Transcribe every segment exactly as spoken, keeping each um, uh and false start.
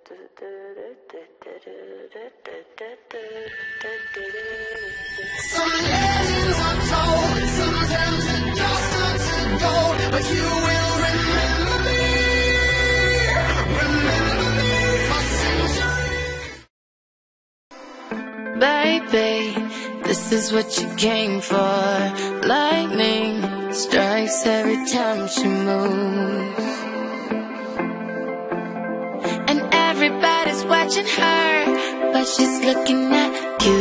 Some legends are told, some turn to dust or to gold, but you will remember me, remember me for centuries. Baby, this is what you came for. Lightning strikes every time she moves, and everybody's watching her, but she's looking at you.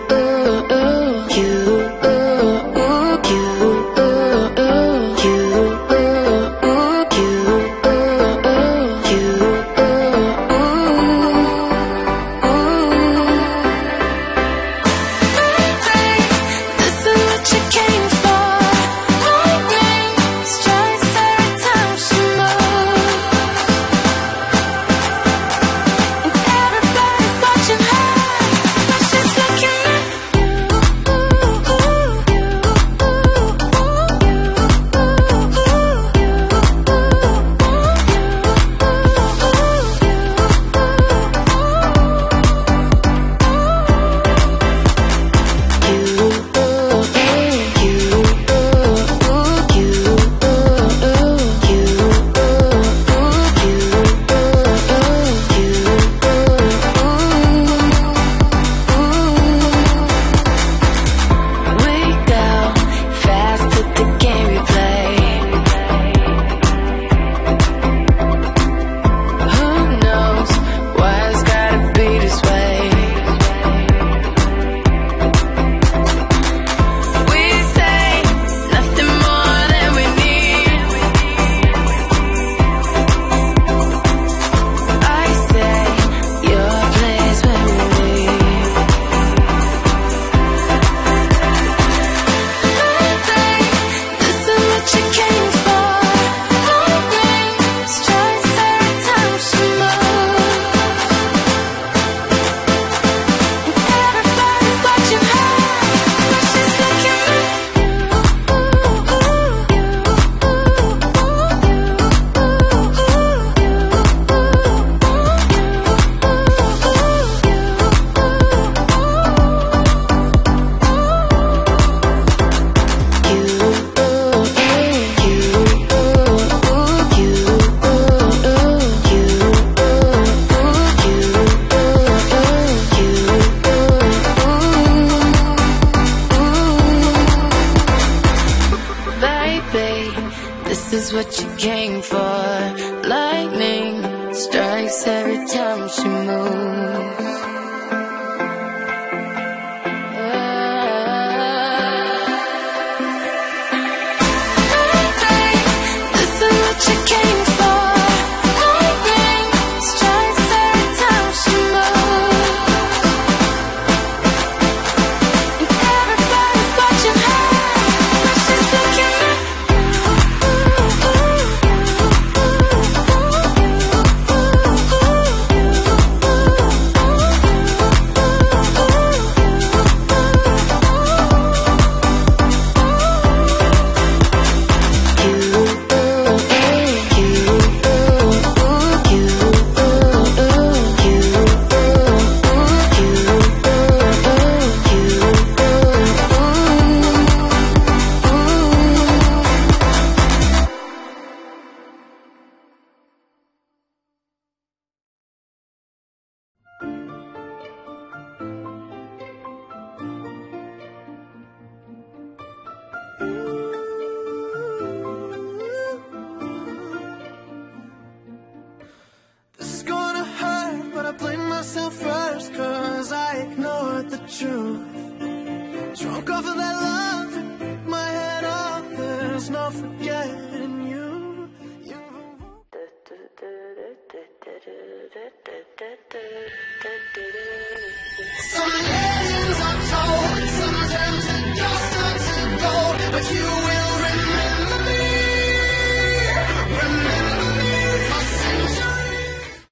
This is what you came for. Lightning strikes every time she moves.